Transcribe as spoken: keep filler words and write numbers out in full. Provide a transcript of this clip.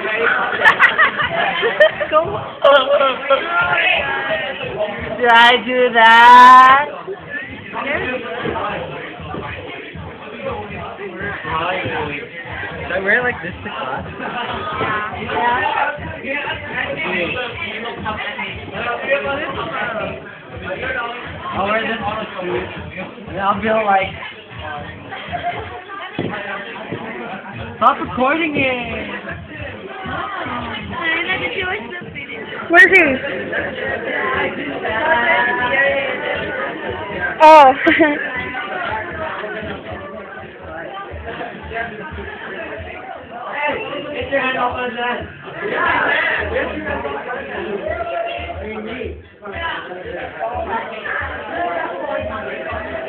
Go. Did I do that? Should I wear it like this to class? I'll wear this to school. And I'll be like... Stop recording it! Where's he? Oh. Get your hand off my neck. What do you need?